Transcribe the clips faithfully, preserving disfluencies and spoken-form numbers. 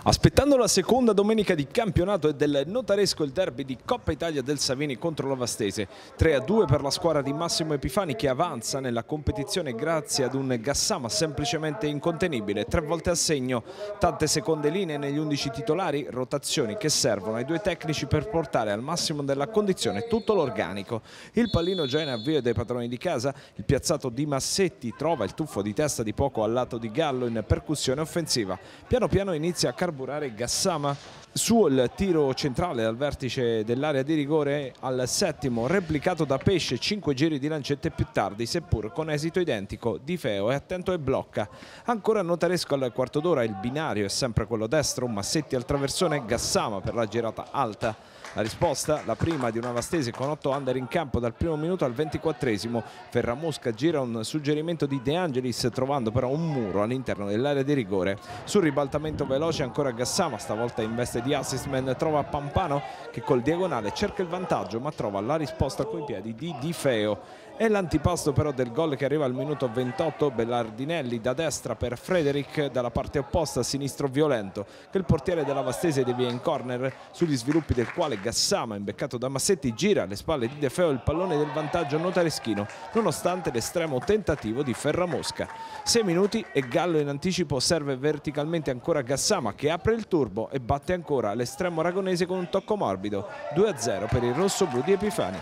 Aspettando la seconda domenica di campionato e del Notaresco il derby di Coppa Italia del Savini contro la Vastese. tre a due per la squadra di Massimo Epifani che avanza nella competizione grazie ad un Gassama semplicemente incontenibile. Tre volte a segno, tante seconde linee negli undici titolari, rotazioni che servono ai due tecnici per portare al massimo della condizione tutto l'organico. Il pallino già in avvio dei padroni di casa, il piazzato di Massetti trova il tuffo di testa di poco al lato di Gallo in percussione offensiva. Piano piano inizia a carburare Gassama sul tiro centrale al vertice dell'area di rigore al settimo, replicato da Pesce, cinque giri di lancette più tardi, seppur con esito identico. Di Feo è attento e blocca. Ancora Notaresco al quarto d'ora, il binario è sempre quello destro, Massetti al traversone, Gassama per la girata alta. La risposta, la prima di una Vastese con otto under in campo dal primo minuto al ventiquattresimo. Ferramosca gira un suggerimento di De Angelis trovando però un muro all'interno dell'area di rigore. Sul ribaltamento veloce ancora Gassama, stavolta in veste di assistman, trova Pampano che col diagonale cerca il vantaggio ma trova la risposta coi piedi di Di Feo. È l'antipasto però del gol che arriva al minuto ventotto, Bellardinelli da destra per Frederic, dalla parte opposta sinistro violento che il portiere della Vastese devia in corner, sugli sviluppi del quale Gassama, imbeccato da Massetti, gira alle spalle di De Feo il pallone del vantaggio notareschino nonostante l'estremo tentativo di Ferramosca. Sei minuti e Gallo in anticipo serve verticalmente ancora Gassama che apre il turbo e batte ancora l'estremo aragonese con un tocco morbido. Due a zero per il rossoblu di Epifani.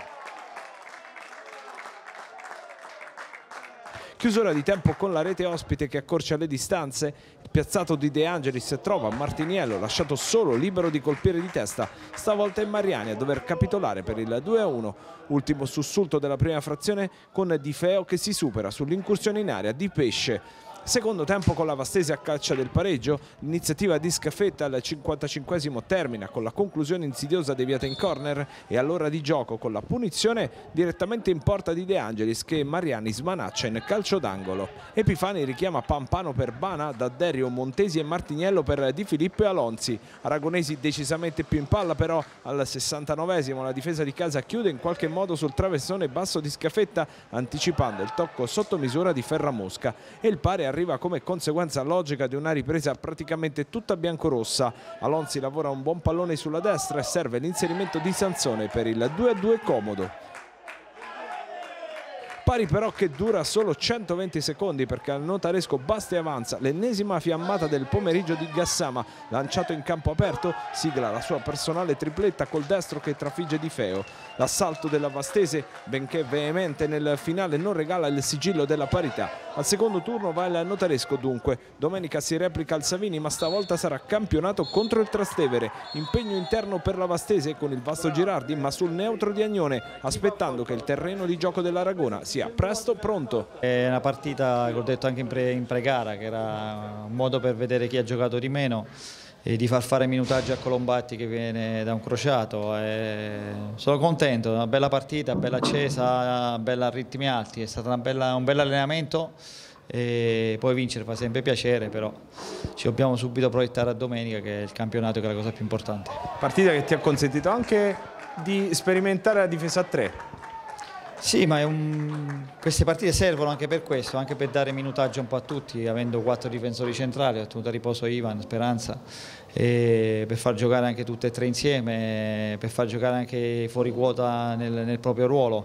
Chiusura di tempo con la rete ospite che accorcia le distanze. Il piazzato di De Angelis trova Martiniello lasciato solo, libero di colpire di testa. Stavolta è Mariani a dover capitolare per il due a uno. Ultimo sussulto della prima frazione con Di Feo che si supera sull'incursione in area di Pesce. Secondo tempo con la Vastese a caccia del pareggio, l'iniziativa di Scaffetta al cinquantacinquesimo termina con la conclusione insidiosa deviata in corner e all'ora di gioco con la punizione direttamente in porta di De Angelis che Mariani smanaccia in calcio d'angolo. Epifani richiama Pampano per Bana, D'Adderio, Montesi e Martiniello per Di Filippo e Alonzi. Aragonesi decisamente più in palla però al sessantanovesimo la difesa di casa chiude in qualche modo sul traversone basso di Scaffetta anticipando il tocco sotto misura di Ferramosca e il pari arriva come conseguenza logica di una ripresa praticamente tutta biancorossa. Alonzi lavora un buon pallone sulla destra e serve l'inserimento di Sansone per il due a due comodo. Pari però che dura solo centoventi secondi perché al Notaresco basta e avanza l'ennesima fiammata del pomeriggio di Gassama, lanciato in campo aperto, sigla la sua personale tripletta col destro che trafigge Di Feo. L'assalto della Vastese, benché veemente nel finale, non regala il sigillo della parità. Al secondo turno va il Notaresco dunque. Domenica si replica al Savini ma stavolta sarà campionato contro il Trastevere. Impegno interno per la Vastese con il vasto Girardi ma sul neutro di Agnone, aspettando che il terreno di gioco dell'Aragona sia presto pronto. È una partita che ho detto anche in, pre, in pre-gara che era un modo per vedere chi ha giocato di meno e di far fare minutaggio a Colombatti che viene da un crociato. E sono contento, una bella partita, bella accesa, bella a ritmi alti, è stato una bella, un bel allenamento e poi vincere fa sempre piacere, però ci dobbiamo subito proiettare a domenica che è il campionato che è la cosa più importante. Partita che ti ha consentito anche di sperimentare la difesa a tre. Sì, ma è un... queste partite servono anche per questo, anche per dare minutaggio un po' a tutti, avendo quattro difensori centrali, ho tenuto a riposo Ivan, Speranza, e per far giocare anche tutte e tre insieme, per far giocare anche fuori quota nel, nel proprio ruolo.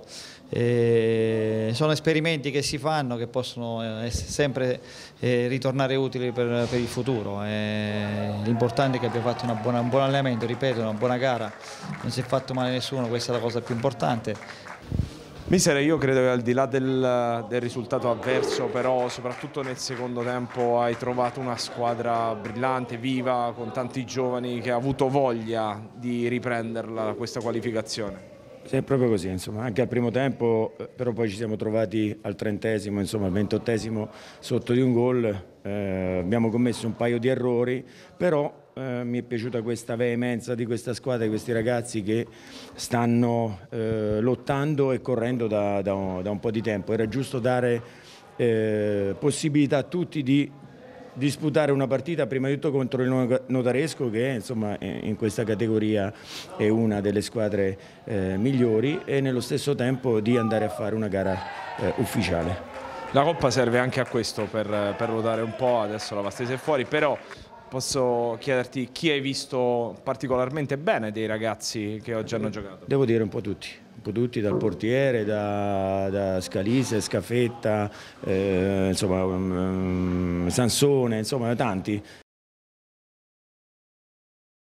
E sono esperimenti che si fanno che possono essere sempre eh, ritornare utili per, per il futuro. L'importante è che abbia fatto una buona, un buon allenamento, ripeto, una buona gara, non si è fatto male nessuno, questa è la cosa più importante. Mister, io credo che al di là del, del risultato avverso, però soprattutto nel secondo tempo hai trovato una squadra brillante, viva, con tanti giovani che ha avuto voglia di riprenderla questa qualificazione. Sì, è proprio così, insomma, anche al primo tempo, però poi ci siamo trovati al trentesimo, insomma al ventottesimo sotto di un gol, eh, abbiamo commesso un paio di errori, però eh, mi è piaciuta questa veemenza di questa squadra, di questi ragazzi che stanno eh, lottando e correndo da, da, un, da un po' di tempo. Era giusto dare eh, possibilità a tutti di disputare una partita prima di tutto contro il Notaresco che insomma in questa categoria è una delle squadre eh, migliori e nello stesso tempo di andare a fare una gara eh, ufficiale. La Coppa serve anche a questo per, per ruotare un po', adesso la Vastese è fuori, però Posso chiederti chi hai visto particolarmente bene dei ragazzi che oggi hanno giocato? Devo dire un po' tutti, un po' tutti, dal portiere, da, da Scalise, Scafetta, eh, insomma, um, Sansone, insomma tanti.